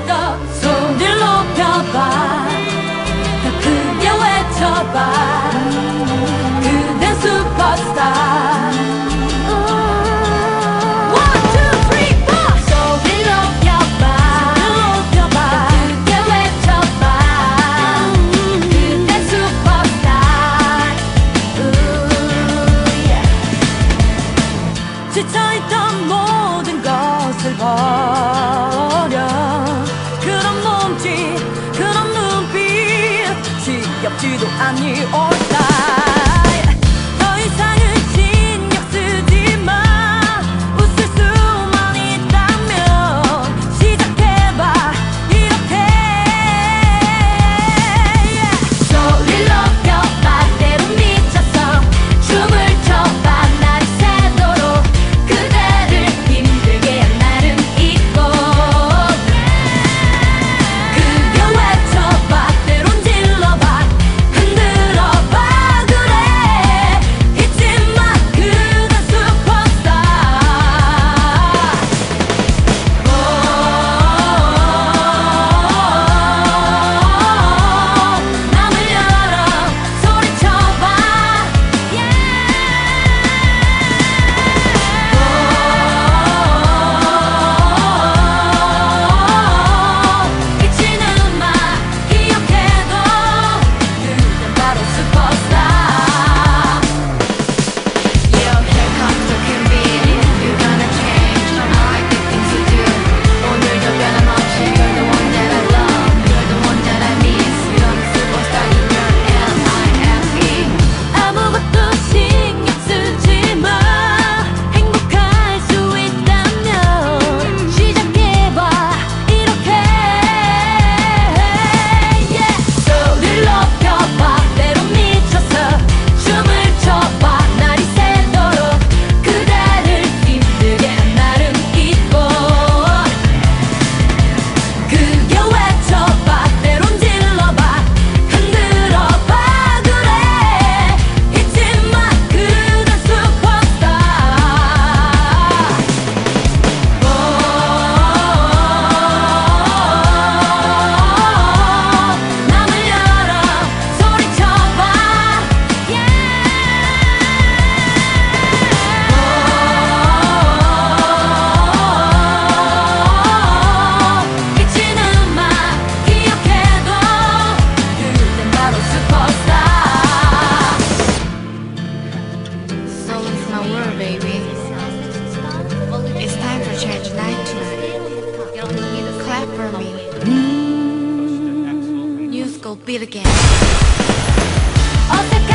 더 손을 높여봐 더 크게 외쳐봐 그댄 슈퍼스타 지쳐있던 모든 것을 버려 그런 몸짓 그런 눈빛 지겹지도 않니 alright 더 이상은 신경 쓰지 마 웃을 수만 있다면 시작해봐 이렇게 소리를 높여봐 때로 미쳐서 춤을 춰봐 날이 새도록 그대를 힘들게 한 날은 있고 크게 외쳐봐 때론 질러봐 흔들어봐 그래 잊지 마 그댄 슈퍼스타 맘을 열어 소리쳐봐 잊지는 마 기억해도 그댄 바로 슈퍼스타 Yeah, here comes the convenience You're gonna change I like the things you do 오늘도 변함없이 You're the one that I love You're the one that I miss You're the superstar in your L-I-F-E 아무것도 신경 쓰지 마 행복할 수 있다면 시작해봐 이렇게 소리를 높여봐 때론 미쳐서 춤을 춰봐 날이 새도록 그대를 힘들게 한 날은 있고 크게 외쳐봐 때론 질러봐 흔들어봐 그래 잊지 마 그댄 슈퍼스타 맘을 열어 소리쳐봐 잊지는 마 기억해도 그댄 바로 슈퍼스타 Soul is my world, baby. It's time for change night tonight. Clap for me. New school beat again. 어색